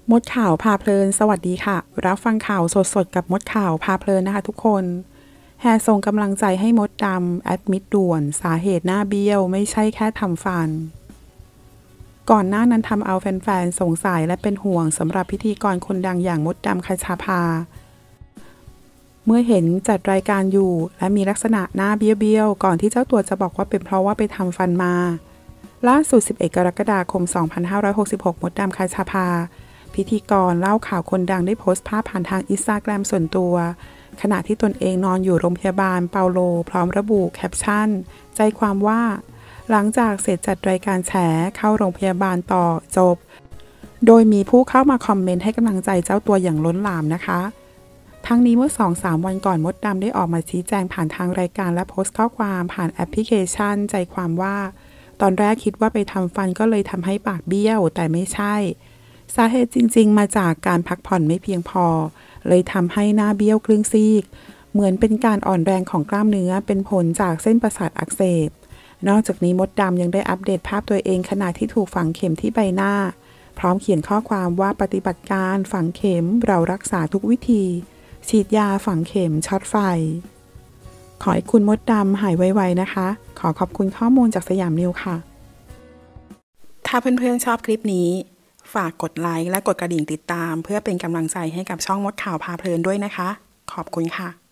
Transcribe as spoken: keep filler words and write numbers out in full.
มดข่าวพาเพลินสวัสดีค่ะรับฟังข่าวสดๆกับมดข่าวพาเพลินนะคะทุกคนแห่ส่งกำลังใจให้มดดำแอดมิดด่วนสาเหตุหน้าเบี้ยวไม่ใช่แค่ทำฟันก่อนหน้านั้นทำเอาแฟนๆสงสัยและเป็นห่วงสำหรับพิธีกรคนดังอย่างมดดำคชาภาเมื่อเห็นจัดรายการอยู่และมีลักษณะหน้าเบี้ยวๆก่อนที่เจ้าตัวจะบอกว่าเป็นเพราะว่าไปทำฟันมาล่าสุดสิบเอ็ดกรกฎาคมสองพันห้าร้อยหกสิบหกมดดำคชาภาพิธีกรเล่าข่าวคนดังได้โพสต์ภาพผ่านทางอินสตาแกรมส่วนตัวขณะที่ตนเองนอนอยู่โรงพยาบาลเปาโลพร้อมระบุแคปชั่นใจความว่าหลังจากเสร็จจัดรายการแฉเข้าโรงพยาบาลต่อจบโดยมีผู้เข้ามาคอมเมนต์ให้กำลังใจเจ้าตัวอย่างล้นหลามนะคะทั้งนี้เมื่อ สองถึงสาม วันก่อนมดดำได้ออกมาชี้แจงผ่านทางรายการและโพสต์ข้อความผ่านแอปพลิเคชันใจความว่าตอนแรกคิดว่าไปทำฟันก็เลยทำให้ปากเบี้ยวแต่ไม่ใช่สาเหตุจริงๆมาจากการพักผ่อนไม่เพียงพอเลยทำให้หน้าเบี้ยวครึ่งซีกเหมือนเป็นการอ่อนแรงของกล้ามเนื้อเป็นผลจากเส้นประสาทอักเสบนอกจากนี้มดดำยังได้อัปเดตภาพตัวเองขณะที่ถูกฝังเข็มที่ใบหน้าพร้อมเขียนข้อความว่าปฏิบัติการฝังเข็มเรารักษาทุกวิธีฉีดยาฝังเข็มช็อตไฟขอให้คุณมดดำหายไวๆนะคะขอขอบคุณข้อมูลจากสยามนิวค่ะถ้าเพื่อนๆชอบคลิปนี้ฝากกดไลค์และกดกระดิ่งติดตามเพื่อเป็นกำลังใจให้กับช่องมดข่าวพาเพลินด้วยนะคะขอบคุณค่ะ